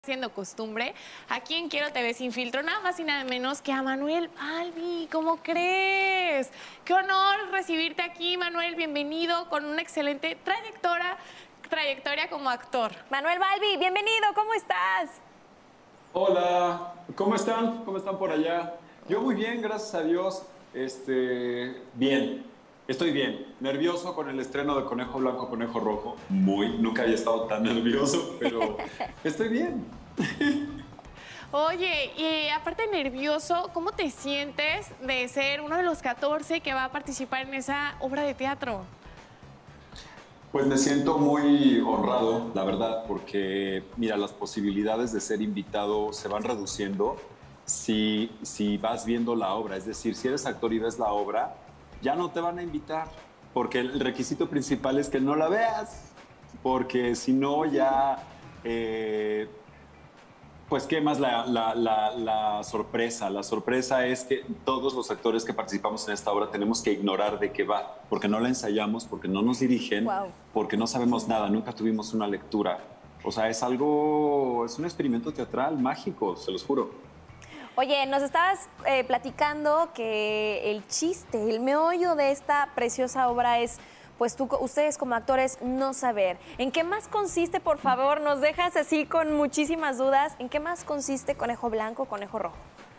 Siendo costumbre, aquí en Quiero TV Sin Filtro, nada más y nada menos que a Manuel Balbi. ¿Cómo crees? Qué honor recibirte aquí, Manuel. Bienvenido con una excelente trayectoria como actor. Manuel Balbi, bienvenido, ¿cómo estás? Hola, ¿cómo están? ¿Cómo están por allá? Yo muy bien, gracias a Dios. Bien, estoy bien. Nervioso con el estreno de Conejo Blanco, Conejo Rojo. Nunca había estado tan nervioso, pero estoy bien. Oye, y aparte nervioso, ¿cómo te sientes de ser uno de los 14 que va a participar en esa obra de teatro? Pues me siento muy honrado, la verdad, porque mira, las posibilidades de ser invitado se van reduciendo si vas viendo la obra. Es decir, si eres actor y ves la obra, ya no te van a invitar, porque el requisito principal es que no la veas, porque si no ya, pues quemas la sorpresa. La sorpresa es que todos los actores que participamos en esta obra tenemos que ignorar de qué va, porque no la ensayamos, porque no nos dirigen, porque no sabemos nada, nunca tuvimos una lectura. O sea, es un experimento teatral mágico, se los juro. Oye, nos estabas platicando que el chiste, el meollo de esta preciosa obra es, pues ustedes como actores no saber. ¿En qué más consiste, por favor? Nos dejas así con muchísimas dudas. ¿En qué más consiste Conejo Blanco, Conejo Rojo?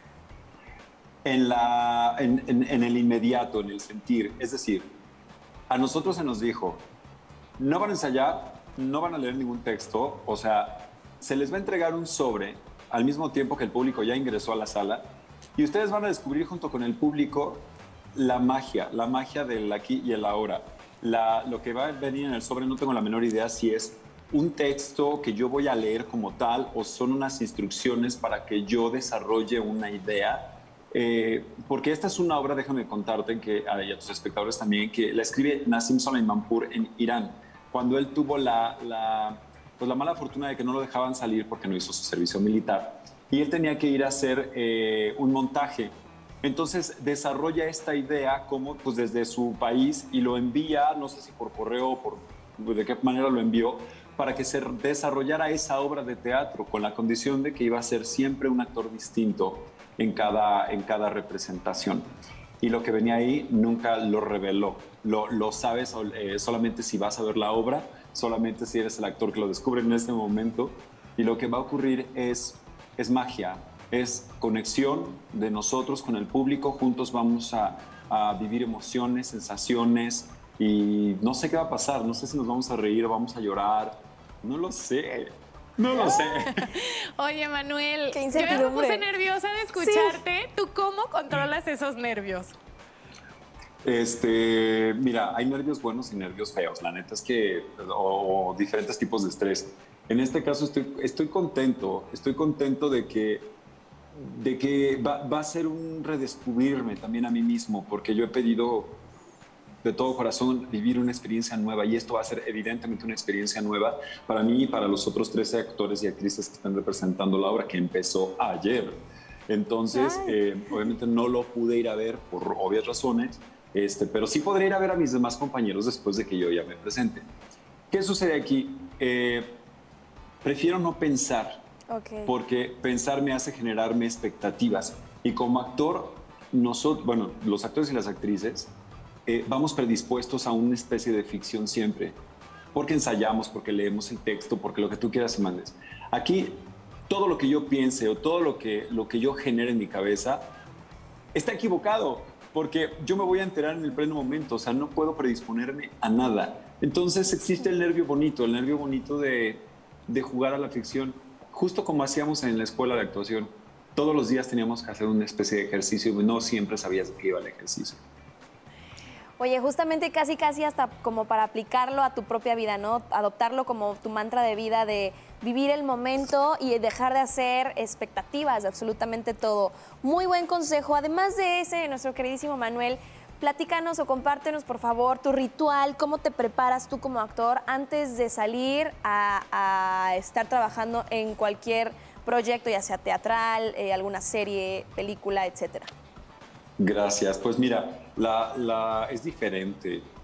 En el inmediato, en el sentir. Es decir, a nosotros se nos dijo, no van a ensayar, no van a leer ningún texto, o sea, se les va a entregar un sobre al mismo tiempo que el público ya ingresó a la sala y ustedes van a descubrir junto con el público la magia del aquí y el ahora. Lo que va a venir en el sobre no tengo la menor idea si es un texto que yo voy a leer como tal o son unas instrucciones para que yo desarrolle una idea. Porque esta es una obra, déjame contarte, y a tus espectadores también, que la escribe Nassim Soleimanpour en Irán, cuando él tuvo pues la mala fortuna de que no lo dejaban salir porque no hizo su servicio militar y él tenía que ir a hacer un montaje. Entonces desarrolla esta idea como pues desde su país y lo envía, no sé si por correo o de qué manera lo envió, para que se desarrollara esa obra de teatro con la condición de que iba a ser siempre un actor distinto en cada representación. Y lo que venía ahí nunca lo reveló. Lo sabes solamente si vas a ver la obra, solamente si eres el actor que lo descubre en este momento. Y lo que va a ocurrir es magia, es conexión de nosotros con el público. Juntos vamos a vivir emociones, sensaciones y no sé qué va a pasar. No sé si nos vamos a reír o vamos a llorar. No lo sé. No lo sé. Oye, Manuel, qué yo ya me puse nerviosa de escucharte. Sí. ¿Tú cómo controlas esos nervios? Mira, hay nervios buenos y nervios feos. La neta es que, o diferentes tipos de estrés. En este caso estoy contento de que va a ser un redescubrirme también a mí mismo, porque yo he pedido de todo corazón vivir una experiencia nueva y esto va a ser evidentemente una experiencia nueva para mí y para los otros 13 actores y actrices que están representando la obra que empezó ayer. Entonces, obviamente no lo pude ir a ver por obvias razones, pero sí podré ir a ver a mis demás compañeros después de que yo ya me presente. ¿Qué sucede aquí? Prefiero no pensar, porque pensar me hace generarme expectativas y como actor, los actores y las actrices, vamos predispuestos a una especie de ficción siempre, porque ensayamos, porque leemos el texto, porque lo que tú quieras y mandes. Aquí, todo lo que yo piense o todo lo que yo genere en mi cabeza está equivocado, porque yo me voy a enterar en el pleno momento, o sea, no puedo predisponerme a nada. Entonces existe el nervio bonito de jugar a la ficción, justo como hacíamos en la escuela de actuación. Todos los días teníamos que hacer una especie de ejercicio y no siempre sabías de qué iba el ejercicio. Oye, justamente casi hasta como para aplicarlo a tu propia vida, ¿no? Adoptarlo como tu mantra de vida, de vivir el momento y dejar de hacer expectativas de absolutamente todo. Muy buen consejo. Además de ese, nuestro queridísimo Manuel, platícanos o compártenos, por favor, tu ritual, cómo te preparas tú como actor antes de salir a estar trabajando en cualquier proyecto, ya sea teatral, alguna serie, película, etcétera. Gracias. Pues mira, es diferente.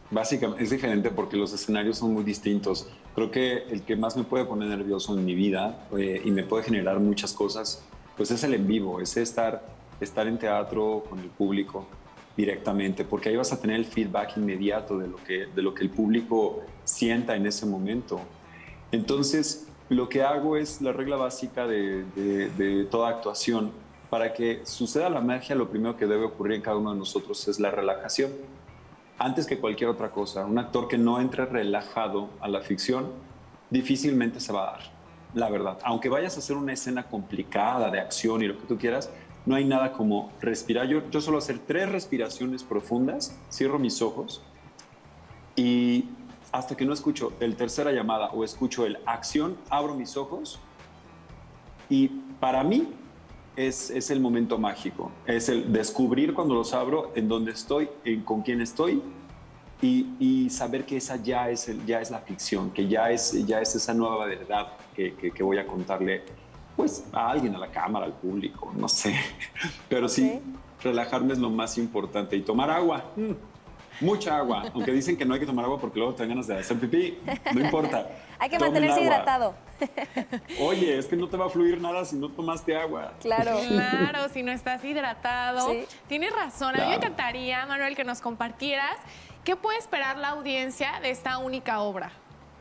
Básicamente es diferente porque los escenarios son muy distintos. Creo que el que más me puede poner nervioso en mi vida y me puede generar muchas cosas, pues es el en vivo, es estar en teatro con el público directamente, porque ahí vas a tener el feedback inmediato de lo que el público sienta en ese momento. Entonces, lo que hago es la regla básica de toda actuación. Para que suceda la magia, lo primero que debe ocurrir en cada uno de nosotros es la relajación. Antes que cualquier otra cosa, un actor que no entre relajado a la ficción difícilmente se va a dar, la verdad. Aunque vayas a hacer una escena complicada de acción y lo que tú quieras, no hay nada como respirar. Yo suelo hacer 3 respiraciones profundas, cierro mis ojos y hasta que no escucho el tercera llamada o escucho el acción, abro mis ojos y para mí es el momento mágico. Es el descubrir cuando los abro en dónde estoy, con quién estoy y saber que esa ya es la ficción, que ya es esa nueva verdad que voy a contarle pues a alguien, a la cámara, al público, no sé. Pero sí, relajarme es lo más importante y tomar agua. Mucha agua, aunque dicen que no hay que tomar agua porque luego te dan ganas de hacer pipí, no importa. Hay que mantenerse hidratado. Oye, es que no te va a fluir nada si no tomaste agua. Claro. Claro, si no estás hidratado. Sí. Tienes razón. Claro. A mí me encantaría, Manuel, que nos compartieras qué puede esperar la audiencia de esta única obra.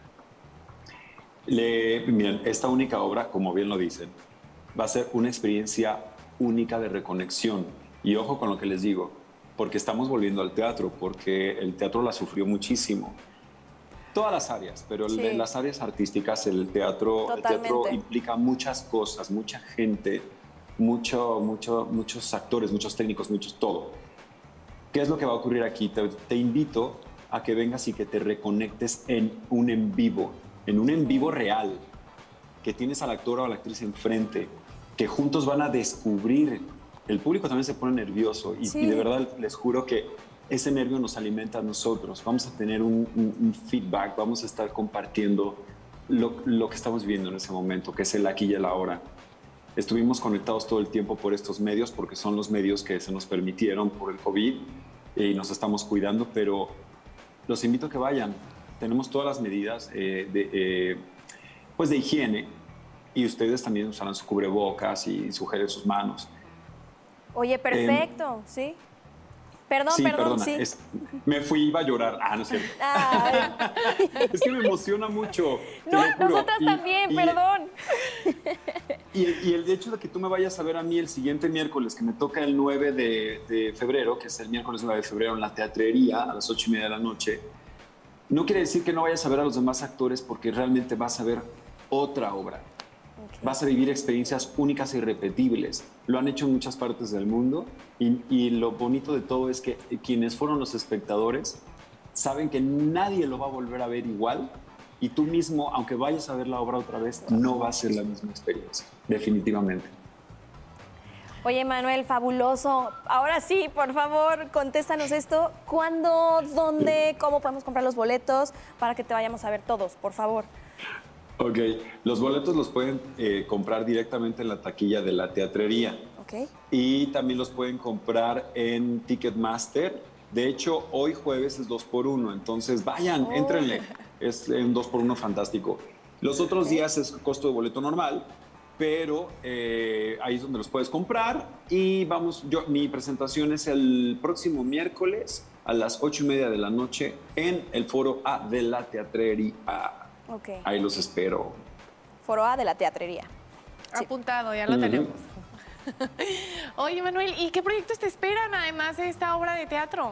Miren, esta única obra, como bien lo dicen, va a ser una experiencia única de reconexión. Y ojo con lo que les digo, porque estamos volviendo al teatro, porque el teatro la sufrió muchísimo. Todas las áreas, pero Sí. en las áreas artísticas el teatro implica muchas cosas, mucha gente, muchos actores, muchos técnicos, todo. ¿Qué es lo que va a ocurrir aquí? Te invito a que vengas y que te reconectes en un en vivo real, que tienes al actor o a la actriz enfrente, que juntos van a descubrir. El público también se pone nervioso y de verdad les juro que ese nervio nos alimenta a nosotros. Vamos a tener un feedback, vamos a estar compartiendo lo que estamos viviendo en ese momento, que es el aquí y el ahora. Estuvimos conectados todo el tiempo por estos medios, porque son los medios que se nos permitieron por el COVID y nos estamos cuidando, pero los invito a que vayan. Tenemos todas las medidas pues de higiene y ustedes también usarán su cubrebocas y su gel en sus manos. Oye, perfecto, sí. Perdón, Perdona, sí. Me fui, iba a llorar. No sé. Es que me emociona mucho. No, nosotras también, perdón. Y el hecho de que tú me vayas a ver a mí el siguiente miércoles, que me toca el 9 de febrero, que es el miércoles 9 de febrero en la teatrería a las 8:30 de la noche, no quiere decir que no vayas a ver a los demás actores, porque realmente vas a ver otra obra. Okay. Vas a vivir experiencias únicas e irrepetibles. Lo han hecho en muchas partes del mundo y lo bonito de todo es que quienes fueron los espectadores saben que nadie lo va a volver a ver igual y tú mismo, aunque vayas a ver la obra otra vez, no va a ser la misma experiencia, definitivamente. Oye, Manuel, fabuloso. Ahora sí, por favor, contéstanos esto. ¿Cuándo, dónde, cómo podemos comprar los boletos para que te vayamos a ver todos, por favor? Ok, los boletos los pueden comprar directamente en la taquilla de la teatrería. Okay. Y también los pueden comprar en Ticketmaster. De hecho, hoy jueves es 2x1, entonces vayan, éntrenle. Es un 2x1 fantástico. Los otros días es costo de boleto normal, pero ahí es donde los puedes comprar. Y vamos, mi presentación es el próximo miércoles a las 8:30 de la noche en el Foro A de la Teatrería. Okay. Ahí los espero. Foro A de la teatrería. Sí. Apuntado, ya lo tenemos. Oye, Manuel, ¿y qué proyectos te esperan además de esta obra de teatro?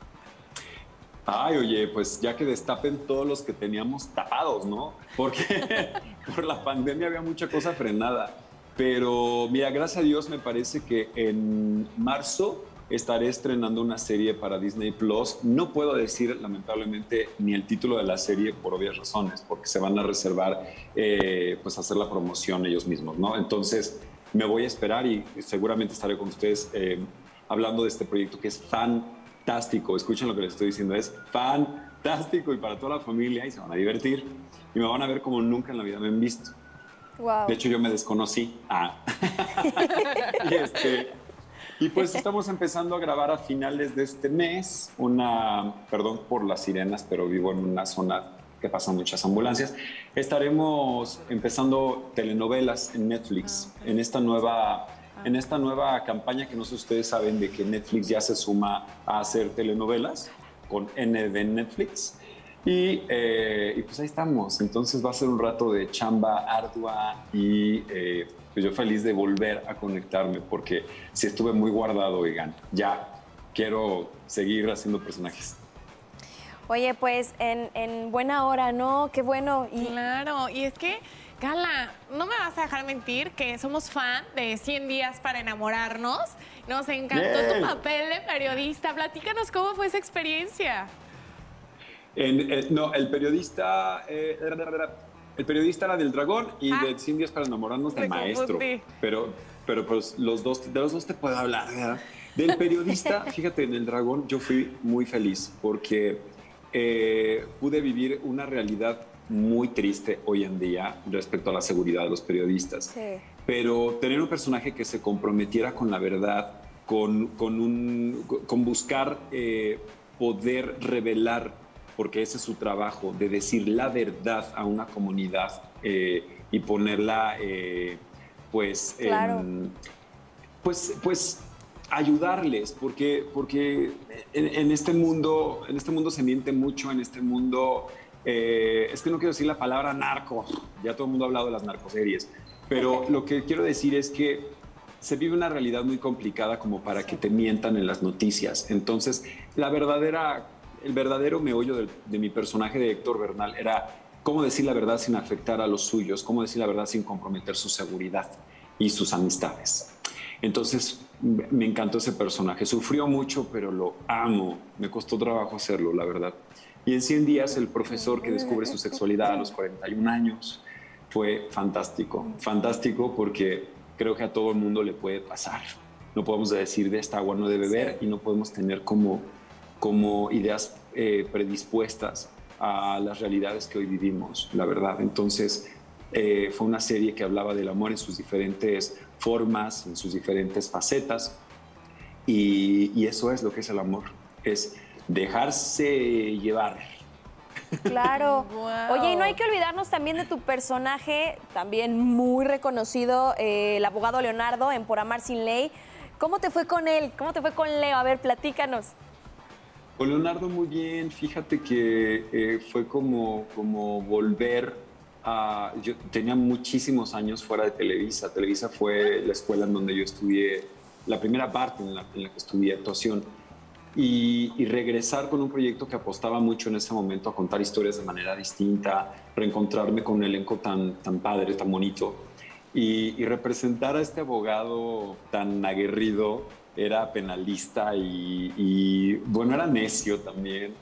Ay, oye, pues ya que destapen todos los que teníamos tapados, ¿no? Porque por la pandemia había mucha cosa frenada. Pero mira, gracias a Dios me parece que en marzo estaré estrenando una serie para Disney Plus. No puedo decir, lamentablemente, ni el título de la serie por obvias razones, porque se van a reservar, pues, hacer la promoción ellos mismos, ¿no? Entonces, me voy a esperar y seguramente estaré con ustedes hablando de este proyecto que es fantástico. Escuchen lo que les estoy diciendo, es fantástico y para toda la familia y se van a divertir y me van a ver como nunca en la vida me han visto. Wow. De hecho, yo me desconocí. Y pues estamos empezando a grabar a finales de este mes perdón por las sirenas, pero vivo en una zona que pasan muchas ambulancias. Estaremos empezando telenovelas en Netflix, en esta nueva campaña que no sé si ustedes saben de que Netflix ya se suma a hacer telenovelas con N de Netflix. Y pues ahí estamos. Entonces va a ser un rato de chamba ardua y pues yo feliz de volver a conectarme porque sí estuve muy guardado, oigan. Ya quiero seguir haciendo personajes. Oye, pues en buena hora, ¿no? Qué bueno. Claro, y es que, Gala, no me vas a dejar mentir que somos fan de 100 días para enamorarnos. Nos encantó tu papel de periodista. Platícanos cómo fue esa experiencia. No, el periodista era del Dragón y de 100 días para enamorarnos de Maestro. Pero pues de los dos te puedo hablar, ¿verdad? Del periodista, fíjate, en el Dragón yo fui muy feliz porque pude vivir una realidad muy triste hoy en día respecto a la seguridad de los periodistas. Sí. Pero tener un personaje que se comprometiera con la verdad, con buscar poder revelar, porque ese es su trabajo, de decir la verdad a una comunidad y ponerla, Claro. pues ayudarles, porque en este mundo se miente mucho, en este mundo, es que no quiero decir la palabra narco, ya todo el mundo ha hablado de las narcoseries, pero lo que quiero decir es que se vive una realidad muy complicada como para que te mientan en las noticias. Entonces, el verdadero meollo de mi personaje de Héctor Bernal era cómo decir la verdad sin afectar a los suyos, cómo decir la verdad sin comprometer su seguridad y sus amistades. Entonces, me encantó ese personaje. Sufrió mucho, pero lo amo. Me costó trabajo hacerlo, la verdad. Y en 100 días, el profesor que descubre su sexualidad a los 41 años fue fantástico. Fantástico porque creo que a todo el mundo le puede pasar. No podemos decir de esta agua no de beber y no podemos tener como ideas predispuestas a las realidades que hoy vivimos, la verdad. Entonces, fue una serie que hablaba del amor en sus diferentes formas, en sus diferentes facetas, y eso es lo que es el amor, es dejarse llevar. Claro. Wow. Oye, y no hay que olvidarnos también de tu personaje, también muy reconocido, el abogado Leonardo en Por Amar Sin Ley. ¿Cómo te fue con él? ¿Cómo te fue con Leo? A ver, platícanos. Con Leonardo muy bien, fíjate que fue como volver a... Yo tenía muchísimos años fuera de Televisa. Televisa fue la escuela en donde yo estudié, la primera parte en la que estudié actuación. Y regresar con un proyecto que apostaba mucho en ese momento a contar historias de manera distinta, reencontrarme con un elenco tan padre, tan bonito, y representar a este abogado tan aguerrido. Era penalista y bueno, era necio también,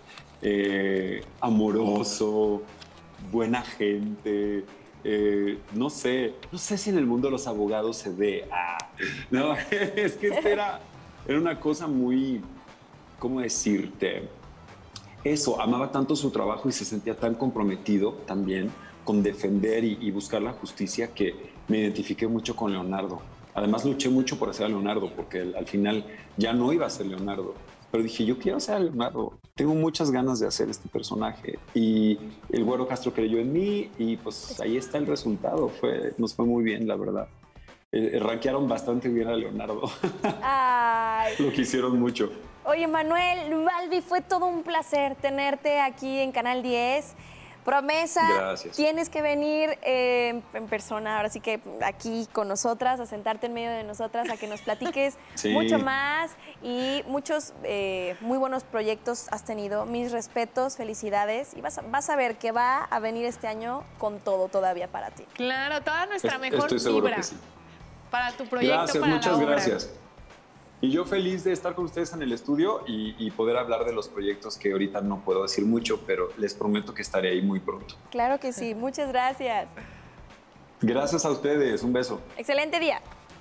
amoroso, buena gente. No sé si en el mundo de los abogados se ve. No, es que era una cosa muy, ¿cómo decirte? Eso, amaba tanto su trabajo y se sentía tan comprometido también con defender y buscar la justicia que me identifiqué mucho con Leonardo. Además, luché mucho por hacer a Leonardo, porque al final ya no iba a ser Leonardo. Pero dije, yo quiero ser a Leonardo. Tengo muchas ganas de hacer este personaje. Y el Güero Castro creyó en mí y pues ahí está el resultado. Nos fue muy bien, la verdad. Rankearon bastante bien a Leonardo. Ay. Lo quisieron mucho. Oye, Manuel, Balbi, fue todo un placer tenerte aquí en Canal 10. Promesa, gracias. Tienes que venir en persona, ahora sí que aquí con nosotras, a sentarte en medio de nosotras, a que nos platiques Sí. mucho más y muchos muy buenos proyectos has tenido. Mis respetos, felicidades y vas a ver que va a venir este año con todo todavía para ti. Claro, toda nuestra mejor Estoy seguro vibra que sí. para tu proyecto, Gracias, para muchas la obra. gracias. Y yo feliz de estar con ustedes en el estudio y poder hablar de los proyectos que ahorita no puedo decir mucho, pero les prometo que estaré ahí muy pronto. Claro que sí, muchas gracias. Gracias a ustedes, un beso. Excelente día.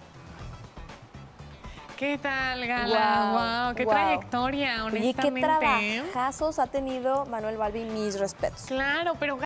¿Qué tal, Gala? Wow, qué trayectoria, Oye, qué honestamente. trabajazos ha tenido Manuel Balbi, mis respetos. Claro, pero